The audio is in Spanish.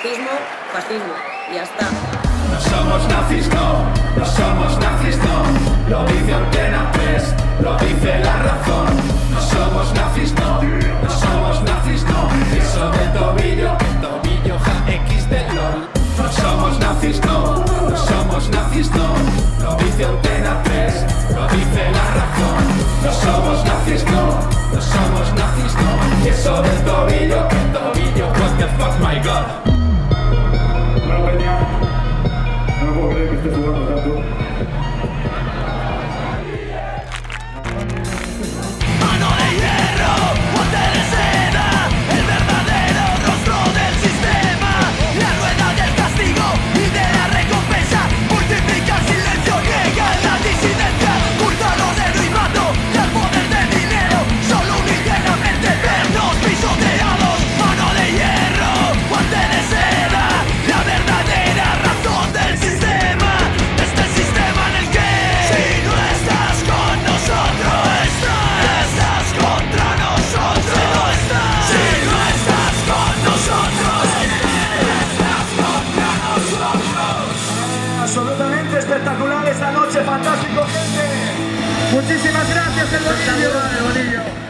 fascismo, fascismo. Y ya está. No somos nazis, no, no somos nazis, no. Lo dice Antena 3, lo dice La Razón. No somos nazis, no, no somos nazis, no. Eso del tobillo, tobillo, ja, X de LOL. No somos nazis, no, no somos nazis, no. Lo dice Antena 3, lo dice La Razón. No somos nazis, no, no somos nazis, no. Eso del tobillo, what the fuck, my god. Bueno, Peña, no puedo creer que estés jugando tanto. Mano de hierro, guante de seda, el verdadero rostro del sistema. La rueda del castigo y de la recompensa. Multiplica el silencio, niega la disidencia. Culto al odio y mando y al poder del dinero. Solo unidenamente vernos pisoteados. Mano de hierro, guante de seda, la verdadera razón del sistema. Este sistema en el que si no estás con nosotros, estás contra nosotros. Si no estás con nosotros, estás contra nosotros. Absolutamente espectacular esta noche, fantástico, gente. Muchísimas gracias, el Bonillo.